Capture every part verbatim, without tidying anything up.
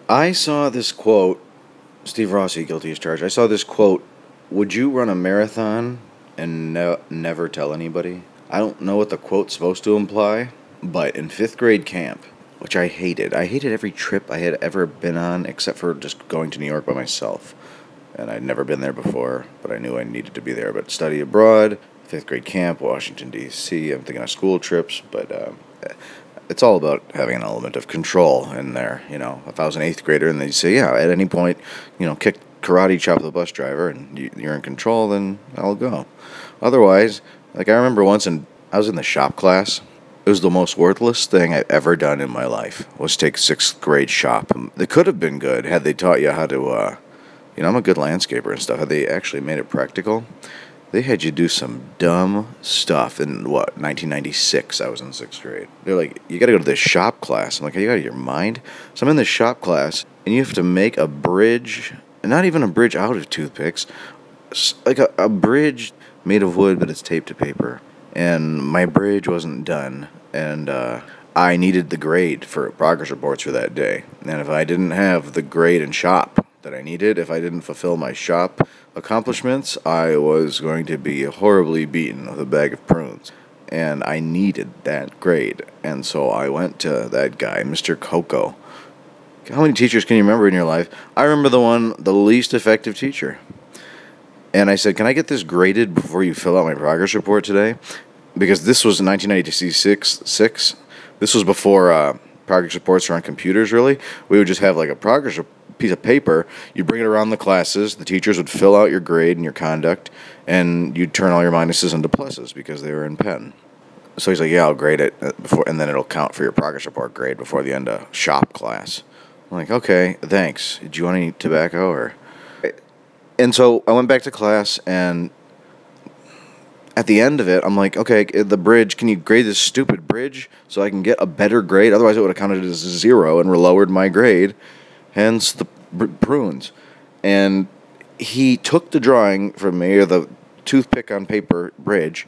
I saw this quote, Steve Rossi, guilty as charged. I saw this quote, would you run a marathon and ne- never tell anybody? I don't know what the quote's supposed to imply, but in fifth grade camp, which I hated, I hated every trip I had ever been on except for just going to New York by myself. And I'd never been there before, but I knew I needed to be there. But study abroad, fifth grade camp, Washington, D C, I'm thinking of school trips, but um, it's all about having an element of control in there. You know, if I was an eighth grader and they'd say, yeah, at any point, you know, kick karate chop the bus driver and you, you're in control, then I'll go. Otherwise, like I remember once in, I was in the shop class. It was the most worthless thing I've ever done in my life, was take sixth grade shop. It could have been good had they taught you how to, uh, you know, I'm a good landscaper and stuff. Had they actually made it practical, they had you do some dumb stuff. In, what, nineteen ninety-six, I was in sixth grade. They're like, you got to go to this shop class. I'm like, are you out of your mind? So I'm in this shop class, and you have to make a bridge, and not even a bridge out of toothpicks, like a, a bridge made of wood, but it's taped to paper. And my bridge wasn't done, and uh, I needed the grade for progress reports for that day. And if I didn't have the grade in shop that I needed, if I didn't fulfill my shop accomplishments, I was going to be horribly beaten with a bag of prunes. And I needed that grade. And so I went to that guy, Mister Coco. How many teachers can you remember in your life? I remember the one, the least effective teacher. And I said, can I get this graded before you fill out my progress report today? Because this was in nineteen ninety-six. Six. This was before uh, progress reports were on computers, really. We would just have like a progress report, piece of paper. You'd bring it around the classes. The teachers would fill out your grade and your conduct, and you'd turn all your minuses into pluses because they were in pen. So he's like, yeah, I'll grade it before, and then it'll count for your progress report grade before the end of shop class. I'm like, okay, thanks. Do you want any tobacco? Or... And so I went back to class, and at the end of it, I'm like, okay, the bridge, can you grade this stupid bridge so I can get a better grade? Otherwise, it would have counted as zero and lowered my grade. Hence the prunes. And he took the drawing from me, or the toothpick on paper bridge,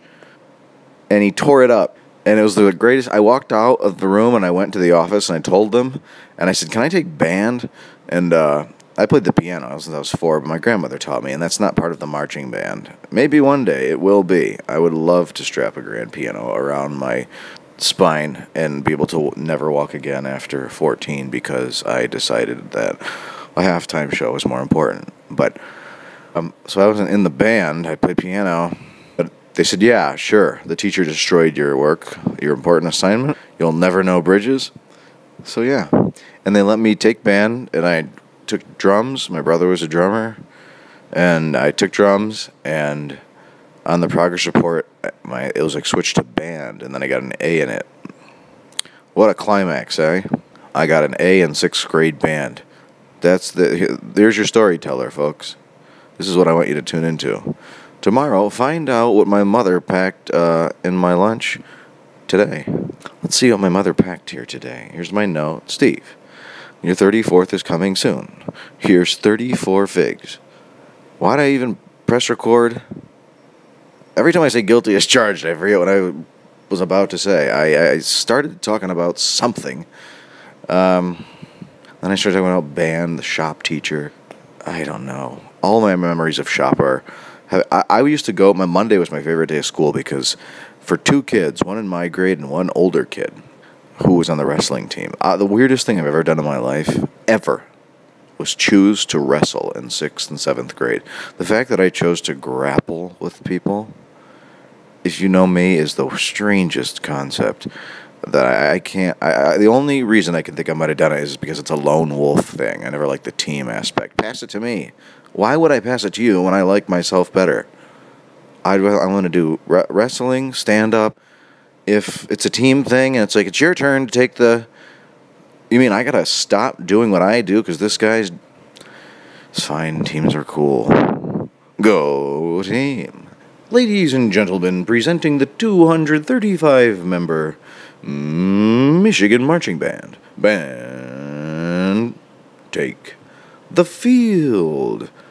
and he tore it up. And it was the greatest. I walked out of the room and I went to the office and I told them, and I said, can I take band? And uh, I played the piano since I was four, but my grandmother taught me, and that's not part of the marching band. Maybe one day it will be. I would love to strap a grand piano around my spine and be able to never walk again after fourteen, because I decided that a halftime show was more important. But um, so I wasn't in the band. I played piano, but they said, yeah, sure, the teacher destroyed your work, your important assignment. You'll never know bridges. So yeah, and they let me take band, and I took drums. My brother was a drummer, and I took drums, and on the progress report, my it was like switched to band, and then I got an A in it. What a climax, eh? I got an A in sixth grade band. That's the. There's your storyteller, folks. This is what I want you to tune into. Tomorrow, find out what my mother packed uh, in my lunch today. Let's see what my mother packed here today. Here's my note. Steve, your thirty-fourth is coming soon. Here's thirty-four figs. Why'd I even press record? Every time I say guilty as charged, I forget what I was about to say. I, I started talking about something. Um, then I started talking about band, the shop teacher. I don't know. All my memories of shop are... I, I used to go... My Monday was my favorite day of school because for two kids, one in my grade and one older kid who was on the wrestling team, uh, the weirdest thing I've ever done in my life, ever, was choose to wrestle in sixth and seventh grade. The fact that I chose to grapple with people, if you know me, is the strangest concept that I, I can't... I, I, the only reason I can think I might have done it is because it's a lone wolf thing. I never liked the team aspect. Pass it to me. Why would I pass it to you when I like myself better? I'd, I want to do re- wrestling, stand-up. If it's a team thing and it's like, it's your turn to take the... You mean I gotta stop doing what I do because this guy's... It's fine. Teams are cool. Go team. Ladies and gentlemen, presenting the two hundred thirty-five member Michigan Marching Band. Band, take the field.